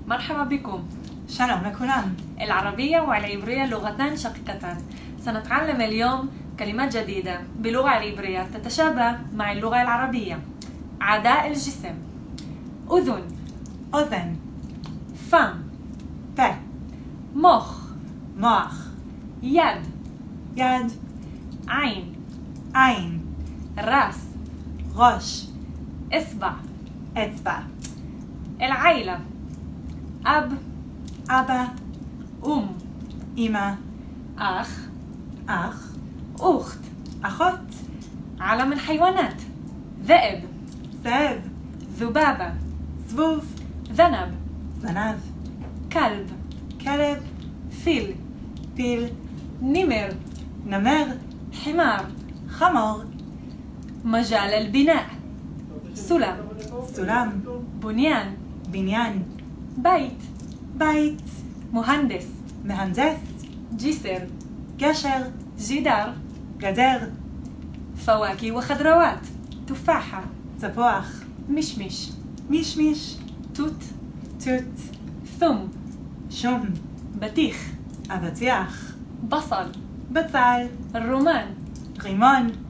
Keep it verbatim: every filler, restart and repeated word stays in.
مرحبا بكم. شلون לכולם. العربية والعبرية لغتان شقيقتان. سنتعلم اليوم كلمات جديدة باللغة العبرية تتشابه مع اللغة العربية. أعضاء الجسم: أذن، أذن، فم، פה, مخ، מוח, يد، יד, عين، עין, راس، ראש, إصبع. אצבע, العيلة: أب، אבא, أم، אמא, أخ، אח, أخت. אחות, عالم الحيوانات: ذئب، זאב, ذبابة، זבוב, ذنب، זנב, كلب، כלב, فيل، פיל, نمر، נמר, حمار. חמור, مجال البناء: سلم، סולם, بنيان، בניין, بيت، בית, مهندس، מהנדס, جسر، גשר, جدار. גדר, فواكه وخضروات: تفاحة، צפוח, مشمش، מישמיש, توت، תות, ثم، שום, بطيخ، אבטיח, بصل، בצל, الرمان. רימון,